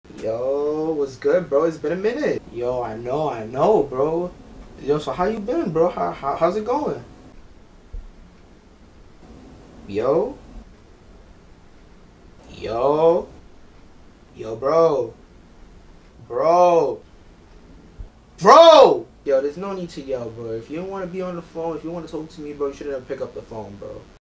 Yo, what's good, bro? It's been a minute. Yo, I know, bro. Yo, so how you been, bro? How's it going? Yo, yo, yo, bro, bro. Yo, there's no need to yell, bro. If you don't want to be on the phone, if you want to talk to me, bro, you shouldn't have picked up the phone, bro.